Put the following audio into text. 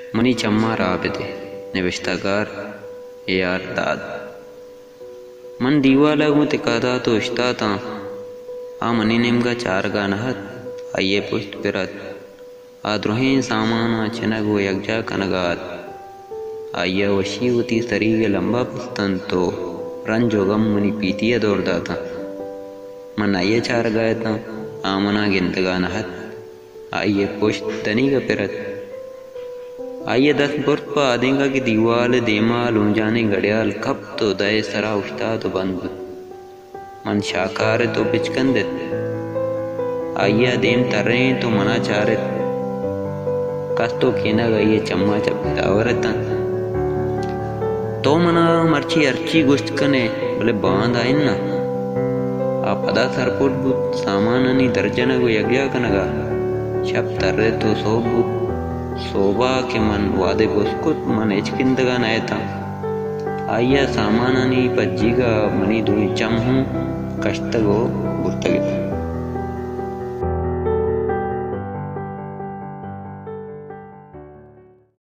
money चम्मा राबिदे नविश्तागार यार दाद मन दीवा लगू तिकादा तो इश्ताता आ मनी निम्गा चारगा नहत आइये पुष्ट पिरत आ द्रोहें सामाना चिनगो यज्जा कनगात आइया वशीवती सरीगे लंबा पुस्तन तो रंजोगम मनी पीतिया दौड़ दाता मन आइये चार गायता आमना गिनतगा नहत आइये पुष्ट तनी का पिरत आइए 10 बुर्त पा आदेंगा कि दीवाल देमाल ऊंजाने गड़ियाल कब तो दय सरा उठता तो बंद मन शाकार तो बिचकन देत आइया देम तर्रे तो मना चारित कस तो केना गई चम्मा चपतावरतन तो मना मर्ची अर्ची गुश्त कने बोले बांध आइन ना आ पदा सरपुट बुत सामाननी दर्जन गो यज्ञा कनगा शब तर्रे तो सोबुत शोभा के मन वादे बुस्कुत मन एचकिंदगा नयता आइया सामाननी पज्जीगा मनी दुई चम हूँ कष्टगो बुर्तगे